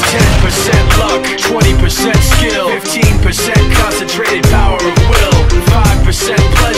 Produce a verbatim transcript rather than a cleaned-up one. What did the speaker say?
ten percent luck, twenty percent skill, fifteen percent concentrated power of will, five percent pleasure,